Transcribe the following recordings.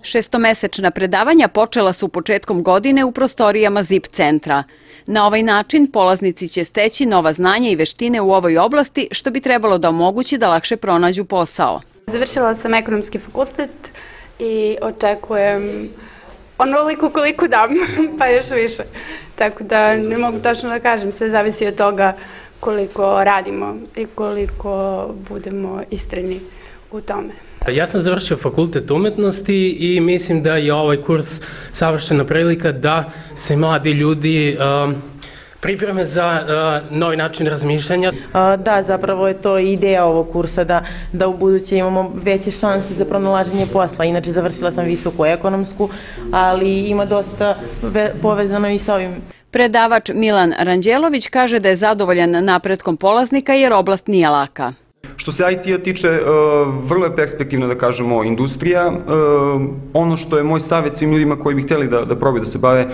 Šestomesečna predavanja počela su početkom godine u prostorijama ZIP centra. Na ovaj način polaznici će steći nova znanja i veštine u ovoj oblasti, što bi trebalo da omogući da lakše pronađu posao. Završila sam ekonomski fakultet i očekujem onoliko koliko dam, pa još više. Tako da ne mogu tačno da kažem, sve zavisi od toga koliko radimo i koliko budemo istrajni u tome. Ja sam završio fakultet umetnosti i mislim da je ovaj kurs savršena prilika da se mladi ljudi pripreme za novi način razmišljanja. Da, zapravo je to ideja ovog kursa, da u buduće imamo veće šanse za pronalaženje posla. Inače, završila sam visoku ekonomsku, ali ima dosta povezano i sa ovim. Predavač Milan Ranđelović kaže da je zadovoljan napretkom polaznika jer oblast nije laka. Što se IT-a tiče, vrlo je perspektivna, da kažemo, industrija. Ono što je moj savjet svim ljudima koji bi htjeli da probaju da se bave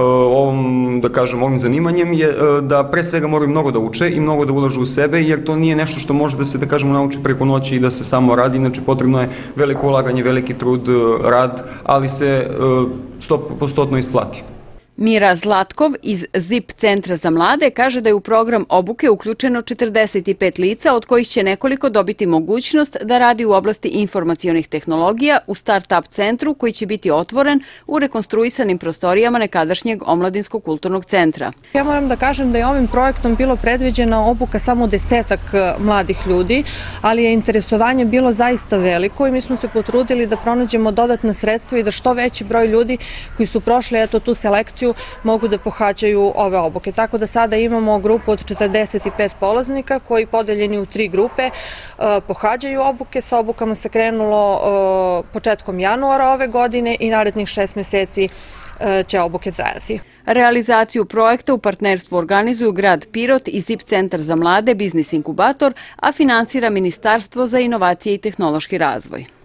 ovim zanimanjem je da pre svega moraju mnogo da uče i mnogo da ulažu u sebe, jer to nije nešto što može da se, da kažemo, nauči preko noći i da se samo radi. Inače, potrebno je veliko ulaganje, veliki trud, rad, ali se 100% isplati. Mira Zlatkov iz ZIP centra za mlade kaže da je u program obuke uključeno 45 lica, od kojih će nekoliko dobiti mogućnost da radi u oblasti informacionih tehnologija u start-up centru koji će biti otvoren u rekonstruisanim prostorijama nekadašnjeg omladinskog kulturnog centra. Ja moram da kažem da je ovim projektom bilo predviđena obuka samo 10 mladih ljudi, ali je interesovanje bilo zaista veliko i mi smo se potrudili da pronađemo dodatna sredstva i da što veći broj ljudi koji su prošli tu selekciju mogu da pohađaju ove obuke. Tako da sada imamo grupu od 45 polaznika koji podeljeni u 3 grupe pohađaju obuke. Sa obukama se krenulo početkom januara ove godine i narednih 6 meseci će obuke trajati. Realizaciju projekta u partnerstvu organizuju grad Pirot i ZIP centar za mlade, biznis inkubator, a finansira Ministarstvo za inovacije i tehnološki razvoj.